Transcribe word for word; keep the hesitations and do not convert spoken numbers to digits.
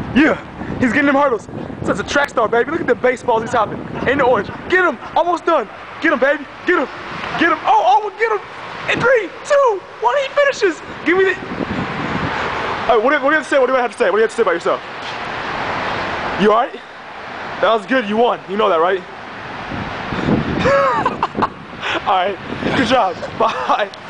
Yeah, he's getting them hurdles. Such a track star, baby. Look at the baseballs he's hopping. In the orange. Get him. Almost done. Get him, baby. Get him. Get him. Oh, oh, get him. In three, two, one, he finishes. Give me the... All right, what do, you, what do you have to say? What do you have to say? What do you have to say about yourself? You all right? That was good. You won. You know that, right? All right. Good job. Bye.